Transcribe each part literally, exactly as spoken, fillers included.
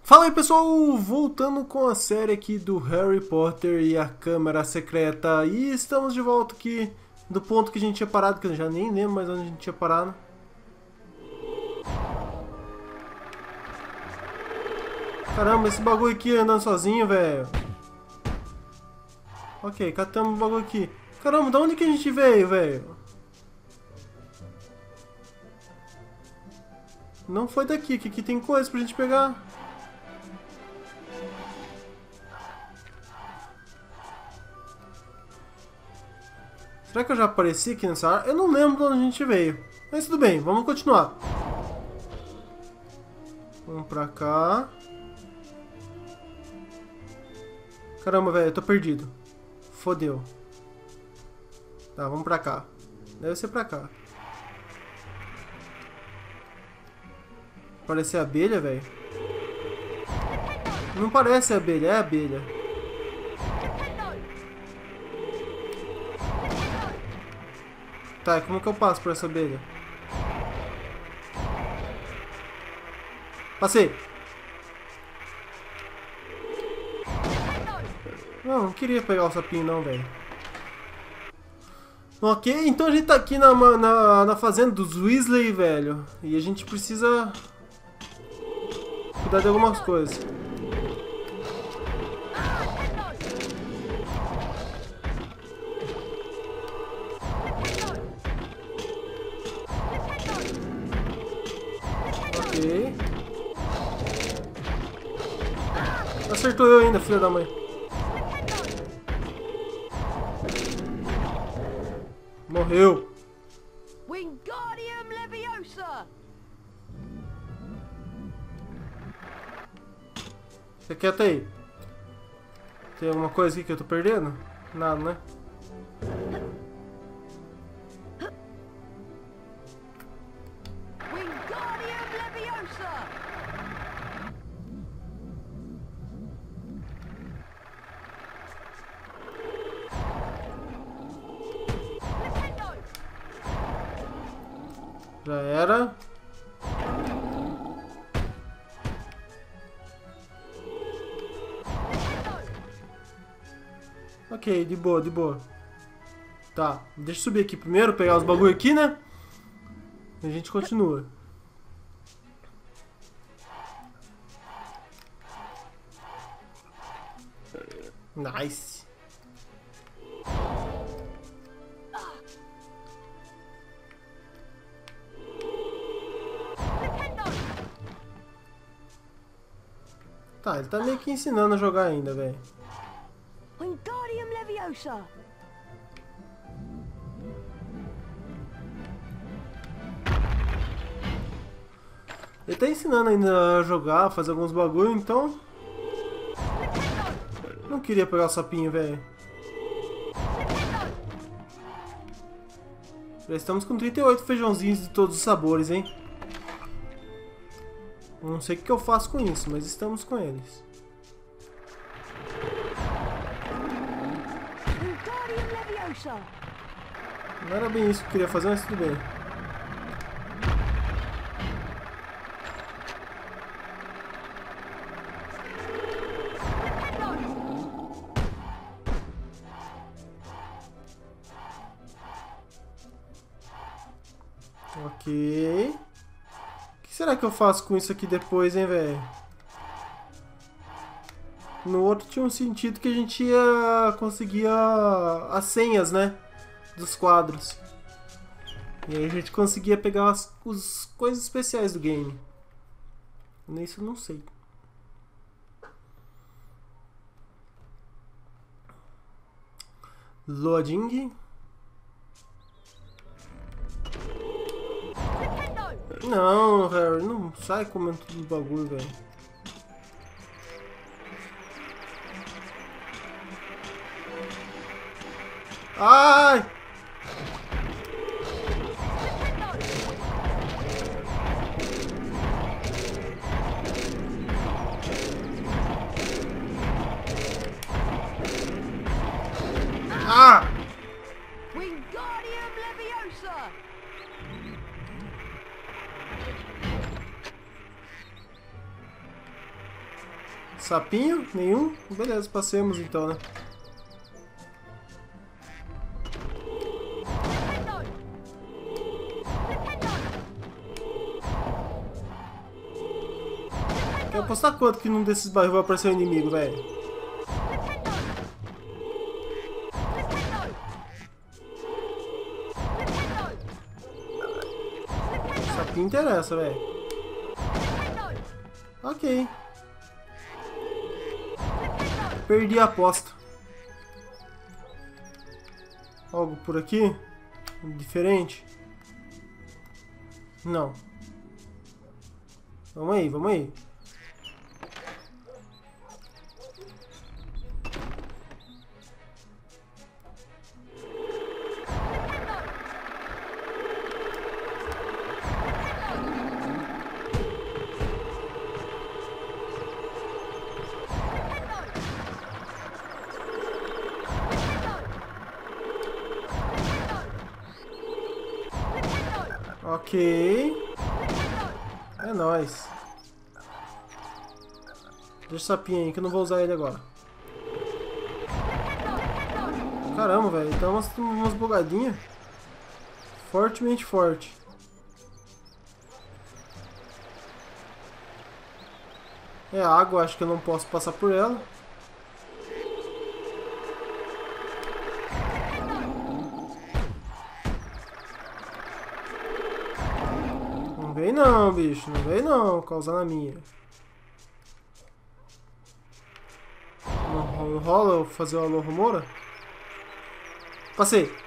Fala aí pessoal, voltando com a série aqui do Harry Potter e a Câmara Secreta. E estamos de volta aqui do ponto que a gente tinha parado, que eu já nem lembro mais onde a gente tinha parado. Caramba, esse bagulho aqui andando sozinho, velho. Ok, catamos o bagulho aqui. Caramba, da onde que a gente veio, velho? Não foi daqui, que aqui tem coisa pra gente pegar. Será que eu já apareci aqui nessa área? Eu não lembro de onde a gente veio. Mas tudo bem, vamos continuar. Vamos pra cá. Caramba, velho, eu tô perdido. Fodeu. Tá, vamos pra cá. Deve ser pra cá. Parece abelha, velho. Não parece abelha, é abelha. Tá, e como que eu passo por essa abelha? Passei! Não, não queria pegar o sapinho não, velho. Ok, então a gente tá aqui na, na, na fazenda dos Weasley, velho. E a gente precisa cuidar de algumas coisas. Ok. Acertou eu ainda, filho da mãe. Morreu. Wingardium Leviosa. Fica quieto aí. Tem alguma coisa aqui que eu tô perdendo? Nada, né? Wingardium Leviosa. Já era. Ok, de boa, de boa. Tá, deixa eu subir aqui primeiro, pegar os bagulho aqui, né? E a gente continua. Nice. Tá, ele tá meio que ensinando a jogar ainda, velho. Wingardium Leviosa. Ele tá ensinando ainda a jogar, a fazer alguns bagulho, então... Não queria pegar o sapinho, velho. Já estamos com trinta e oito feijãozinhos de todos os sabores, hein? Não sei o que eu faço com isso, mas estamos com eles. Wingardium Leviosa. Não era bem isso que eu queria fazer, mas tudo bem. Ok. O que será que eu faço com isso aqui depois, hein, velho? No outro tinha um sentido que a gente ia conseguir a... as senhas, né? Dos quadros. E aí a gente conseguia pegar as, as coisas especiais do game. Nisso eu não sei. Loading. Não, Harry, não sai comendo tudo o bagulho, velho. Ai! Ah! Wingardium Leviosa. Sapinho? Nenhum? Beleza, passemos então, né? Quer apostar quanto que num desses barris vai aparecer um inimigo, velho? Sapinho interessa, velho. Ok. Perdi a aposta. Algo por aqui? Diferente? Não. Vamos aí, vamos aí. Ok. É nóis. Deixa o sapinho aí que eu não vou usar ele agora. Caramba, velho. Então umas, umas bugadinhas. Fortemente forte. É água, acho que eu não posso passar por ela. Não vem não, bicho. Não vem não, causando a minha. Não rola eu fazer o Alô Rumora? Passei.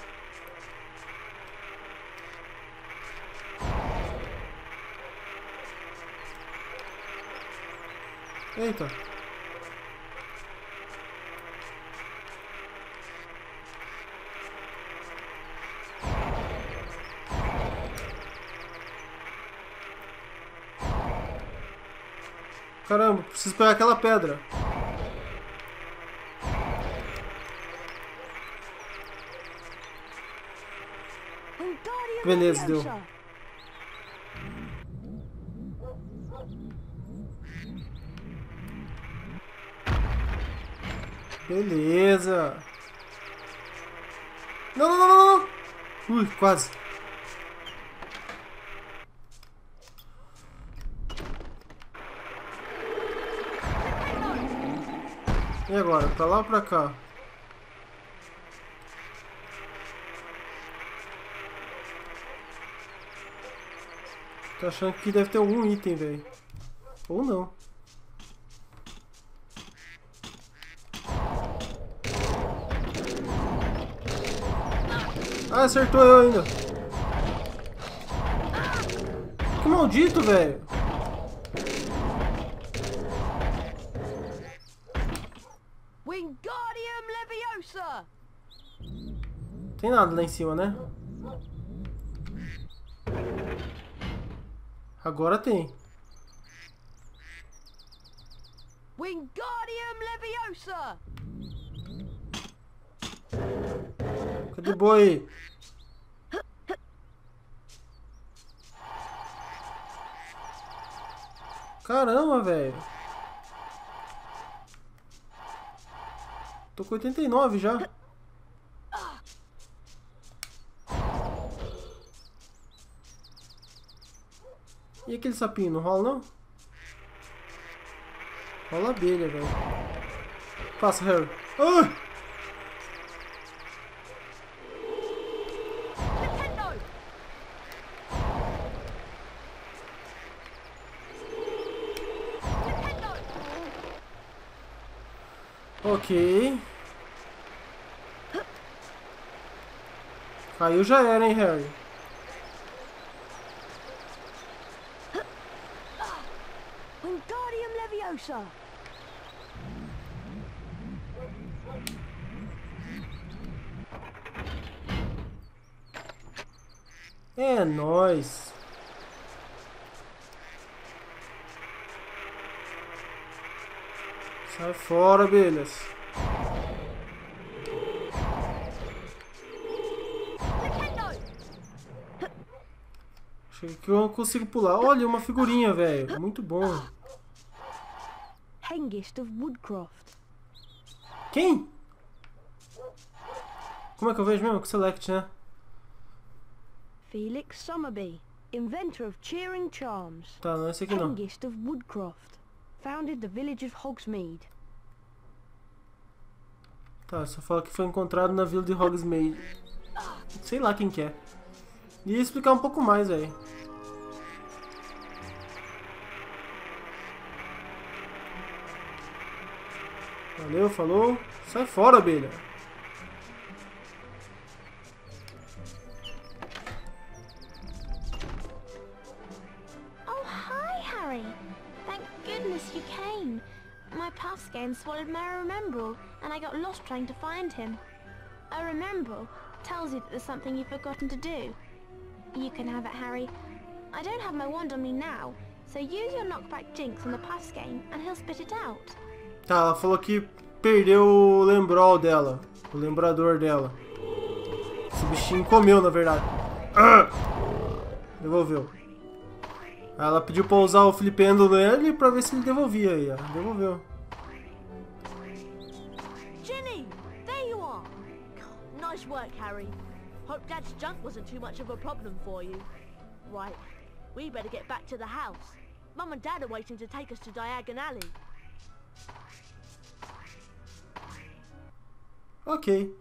Eita. Caramba, preciso pegar aquela pedra. Beleza, deu. Beleza. Não, não, não, não, não. Ui, quase. E agora? Pra lá ou pra cá? Tô achando que deve ter algum item, velho. Ou não. Ah, acertou eu ainda. Que maldito, velho. Wingardium Leviosa! Tem nada lá em cima, né? Agora tem. Wingardium Leviosa! Cadê o boi? Caramba, velho. Tô com oitenta e nove já. E aquele sapinho, não rola não? Rola abelha, velho. Passa, Harry. Ah! Ok. Caiu já era, hein, Harry. Wingardium Leviosa! É nóis. Sai fora, abelhas. Acho que eu consigo pular. Olha, uma figurinha, velho. Muito bom. Hengist of Woodcroft. Quem? Como é que eu vejo mesmo? Com Select, né? Felix Summerby, inventor of cheering charms. Tá, não é esse aqui não. Hengist of Woodcroft, founded the village of Hogsmeade. Tá, só fala que foi encontrado na vila de Hogsmeade. Sei lá quem que é. Ia explicar um pouco mais, velho. Valeu, falou. Sai fora, abelha. Oh, hi, Harry. Thank goodness you came. My pass game swallowed my Remembrall, and I got lost trying to find him. A Remembrall tells you that there's something you've forgotten to do. You can have it, Harry. I don't have my wand on me now, so use your knockback jinx on the pass game, and he'll spit it out. Tá, ela falou que perdeu o Lembrol dela. O lembrador dela. Esse bichinho comeu, na verdade. Ah! Devolveu. Aí ela pediu pra usar o flipendo nele pra ver se ele devolvia aí, ó. Devolveu. Ginny, there you are. Nice work, Harry. Hope Dad's junk wasn't too much of a problem for you. Right, we better get back to the house. Mum and Dad are waiting to take us to Diagon Alley. Ok.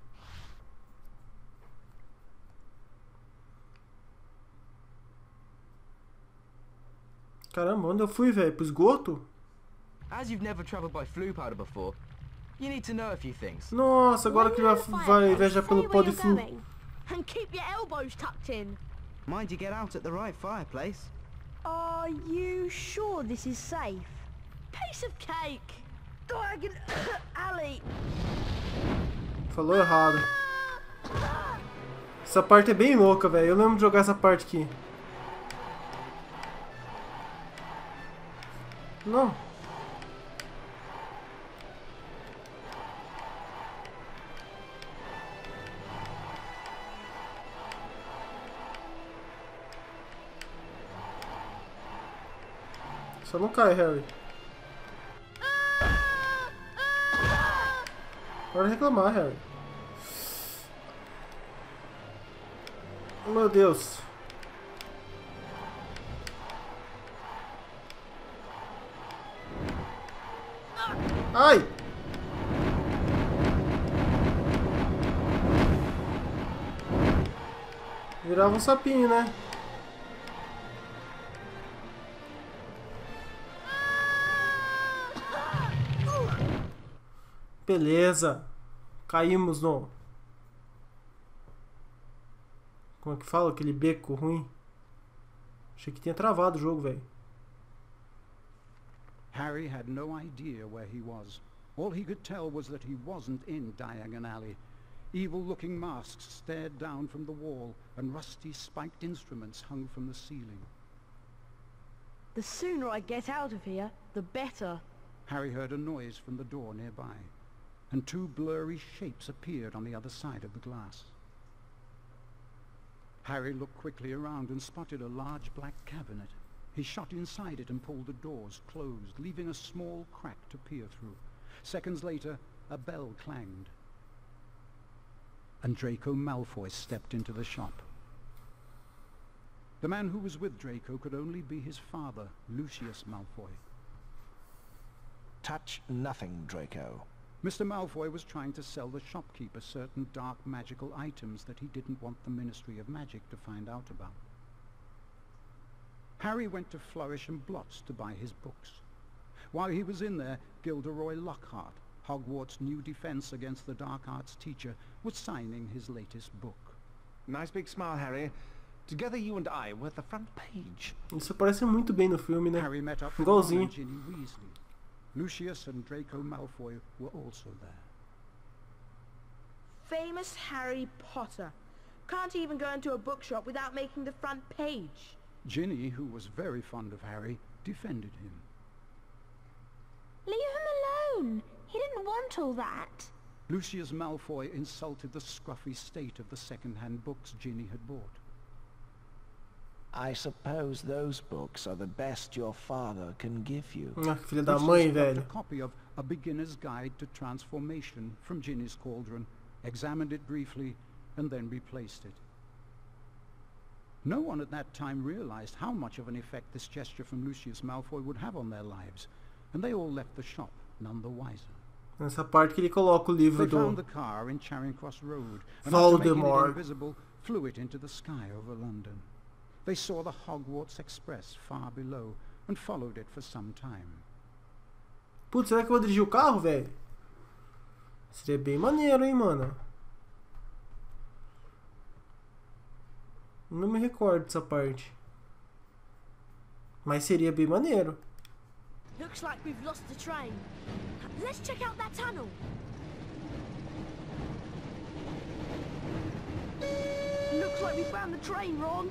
Caramba, onde eu fui, velho? Pro esgoto? As you've never traveled by Floo powder before, you need to know a few things. Nossa, agora que vai, vai viajar pelo pó de flu. And keep your elbows tucked in. Mind you get out at the right fireplace. Are you sure this is safe? Piece of cake. Diagon Alley. Falou errado. Essa parte é bem louca, velho. Eu lembro de jogar essa parte aqui. Não. Só não cai, Harry. Para de reclamar, Harry. Oh, meu Deus. Ai! Virava um sapinho, né? Beleza. Caímos no... Como é que fala? Aquele beco ruim. Achei que tinha travado o jogo, velho. Harry had no idea where he was. All he could tell was that he wasn't in Diagon Alley. Evil-looking masks stared down from the wall, and rusty spiked instruments hung from the ceiling. The sooner I get out of here, the better. Harry heard a noise from the door nearby, and two blurry shapes appeared on the other side of the glass. Harry looked quickly around and spotted a large black cabinet. He shot inside it and pulled the doors closed, leaving a small crack to peer through. Seconds later, a bell clanged, and Draco Malfoy stepped into the shop. The man who was with Draco could only be his father, Lucius Malfoy. Touch nothing, Draco. Mister Malfoy was trying to sell the shopkeeper certain dark magical items that he didn't want the Ministry of Magic to find out about. Harry went to Flourish and Blots to buy his books. While he was in there, Gilderoy Lockhart, Hogwarts' new defense against the dark arts teacher, was signing his latest book. Nice big smile, Harry. Together you and I were at the front page. Isso aparece muito bem no filme, né? Harry met up with Igualzinho. Ron and Ginny Weasley. Lucius and Draco Malfoy were also there. Famous Harry Potter. Can't even go into a bookshop without making the front page. Ginny, who was very fond of Harry, defended him. Leave him alone. He didn't want all that. Lucius Malfoy insulted the scruffy state of the second-hand books Ginny had bought. I suppose those books are the best your father can give you. Ah, filha da Lucius mãe, got velho. a copy of A Beginner's Guide to Transformation from Ginny's Cauldron, examined it briefly, and then replaced it. No one at that time realized how much of an effect this gesture from Lucius Malfoy would have on their lives, and they all left the shop none the wiser. Nessa parte que ele coloca o livro They found do the car in Charing Cross Road, and after making it Voldemort. invisible, flew it into the sky over London. They saw the Hogwarts Express far below, and followed it for some time. Putz, será que eu vou dirigir o carro, velho? Seria bem maneiro, hein, mano? Não me recordo dessa parte. Mas seria bem maneiro. Looks like we've lost the train. Let's check out that tunnel. Looks like we found the train, Ron.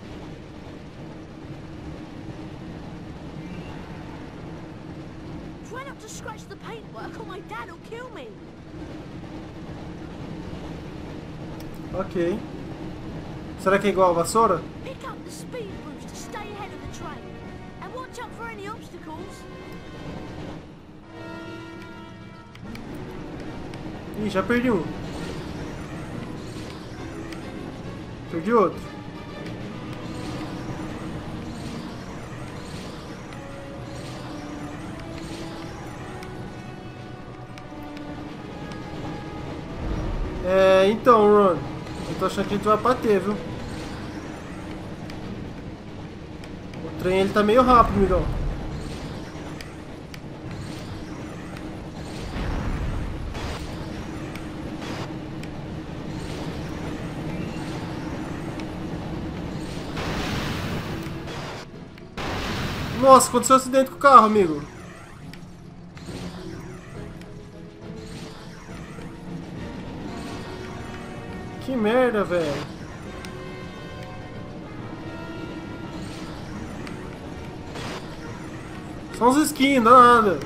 Try not to scratch the paintwork or my dad will kill me. Ok. Será que é igual a vassoura? Pick up the speed boost to stay ahead of the train. And watch out for any obstacles. Ih, já perdi um. Perdi outro. É, então, Ron. Eu tô achando que a gente vai bater, viu? O trem, ele tá meio rápido, amigão. Nossa, aconteceu um acidente com o carro, amigo. Que merda, velho. São uns skins, não dá nada.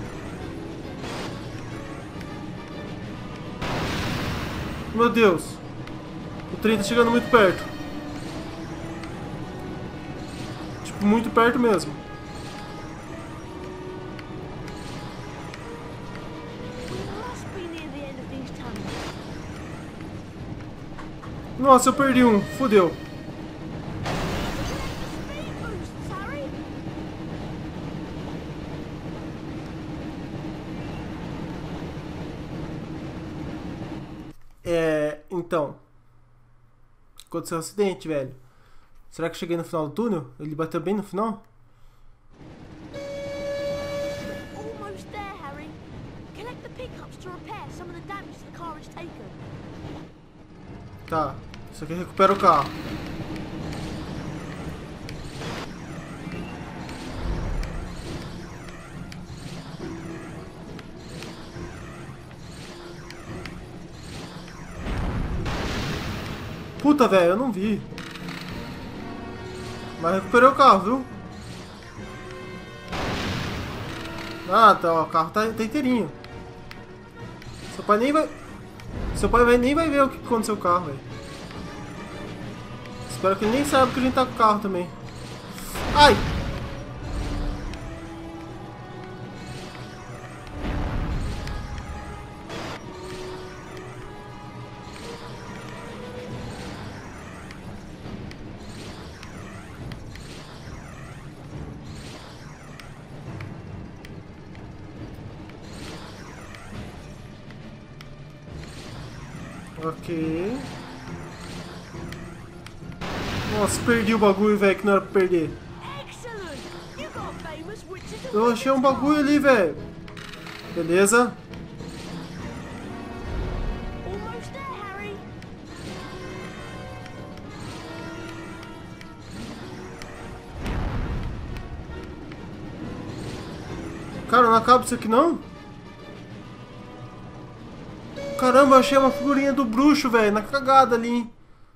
Meu Deus. O trem tá chegando muito perto. Tipo, muito perto mesmo. Nossa, eu perdi um. Fudeu. É... Então. Aconteceu um acidente, velho. Será que eu cheguei no final do túnel? Ele bateu bem no final? Almost there, Harry. Collect the pickups to repair some of the damage the car has taken. Tá. Isso aqui recupera o carro. Puta, velho, eu não vi. Mas recuperei o carro, viu? Ah, tá, ó, o carro tá, tá inteirinho. Seu pai nem vai... Seu pai vai, nem vai ver o que aconteceu com o carro, velho. Espero que ele nem saiba que a gente tá com o carro também. Ai! Ok. Nossa, perdi o bagulho, velho, que não era pra perder. Eu achei um bagulho ali, velho. Beleza. Cara, não acaba isso aqui não? Caramba, eu achei uma figurinha do bruxo, velho, na cagada ali, hein?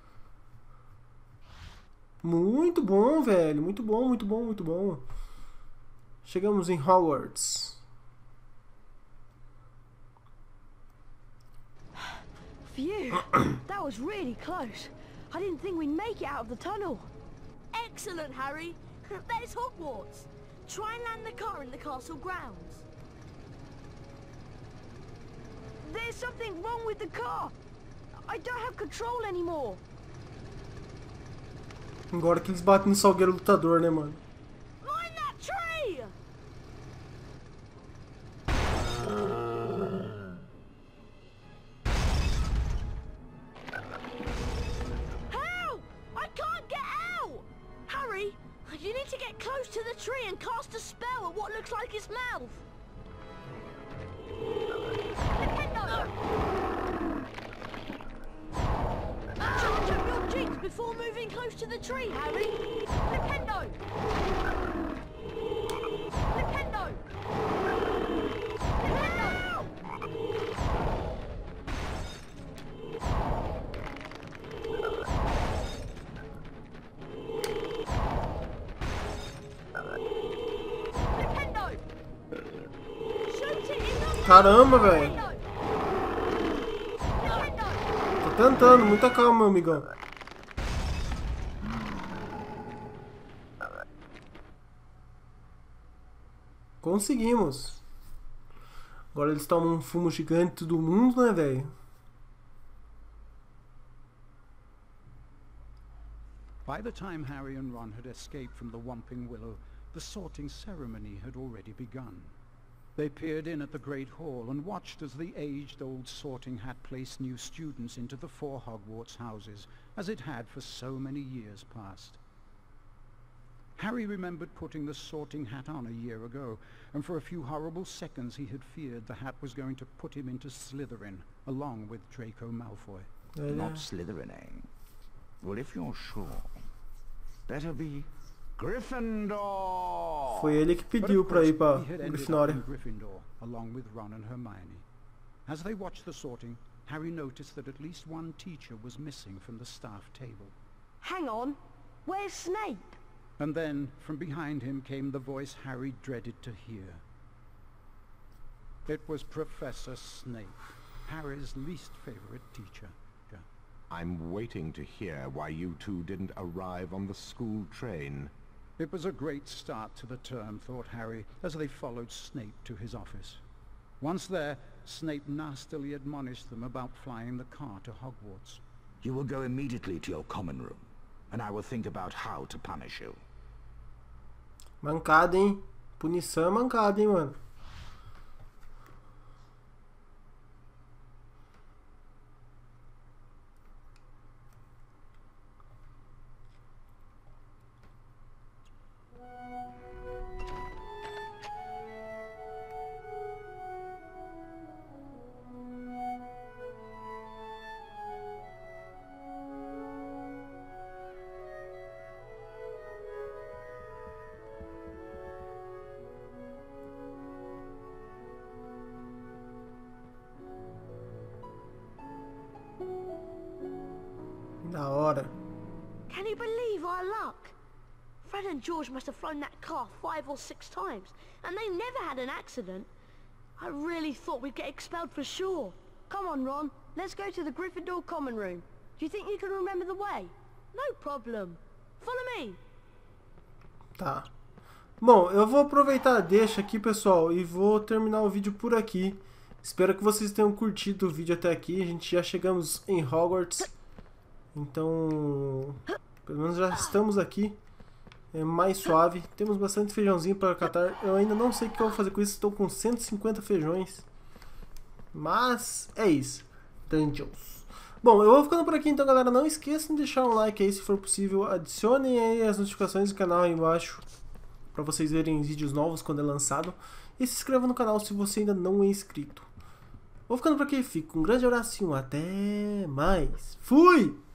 Muito bom, velho. Muito bom, muito bom, muito bom. Chegamos em Hogwarts. Phew, that was really close. I didn't think we'd make it out of the tunnel. Excellent, Harry. There's Hogwarts. Try and land the car in the castle grounds. There's something wrong with the car. I don't have control anymore. Agora que eles batem no Salgueiro Lutador, né, mano? Mind that tree! Help! I can't get out! Harry, you need to get close to the tree and cast a spell at what looks like its mouth. Nintendo! Charge up your jinx before moving close to the tree, Harry! Nintendo! Nintendo! Nintendo! Nintendo! Shoot it in the Caramba, velho. Nintendo! Tô tentando, muita calma, meu amigão. Conseguimos. Agora eles tomam um fumo gigante do mundo, né, velho? By the time Harry and Ron had escaped from the Whomping Willow, the sorting ceremony had already begun. They peered in at the Great Hall and watched as the aged-old sorting hat placed new students into the four Hogwarts houses, as it had for so many years past. Harry remembered putting the sorting hat on a year ago, and for a few horrible seconds he had feared the hat was going to put him into Slytherin, along with Draco Malfoy. Not Slytherin, eh? Well, if you're sure, better be Gryffindor! Foi ele que But pediu of pra course, ir pra he had ended up Grifinória. in Gryffindor, along with Ron and Hermione. As they watched the sorting, Harry noticed that at least one teacher was missing from the staff table. Hang on. Where's Snape? And then, from behind him came the voice Harry dreaded to hear. It was Professor Snape, Harry's least favorite teacher. I'm waiting to hear why you two didn't arrive on the school train. It was a great start to the term, thought Harry, as they followed Snape to his office. Once there, Snape nastily admonished them about flying the car to Hogwarts. You will go immediately to your common room, and I will think about how to punish you. Mancada, hein? Punição é mancada, hein, mano? Da hora. Can you believe our luck? Fred and George must have flown that car five or six times, and they never had an accident. I really thought we'd get expelled for sure. Come on, Ron. Let's go to the Gryffindor common room. Do you think you can remember the way? No problem. Follow me. Tá. Bom, eu vou aproveitar a deixa aqui, pessoal, e vou terminar o vídeo por aqui. Espero que vocês tenham curtido o vídeo até aqui. A gente já chegamos em Hogwarts. Então, pelo menos já estamos aqui. É mais suave. Temos bastante feijãozinho para catar. Eu ainda não sei o que eu vou fazer com isso. Estou com cento e cinquenta feijões. Mas é isso. Dungeons. Bom, eu vou ficando por aqui então, galera. Não esqueçam de deixar um like aí se for possível. Adicionem aí as notificações do canal aí embaixo para vocês verem vídeos novos quando é lançado. E se inscreva no canal se você ainda não é inscrito. Vou ficando por aqui. Fico um grande abraço e um até mais. Fui!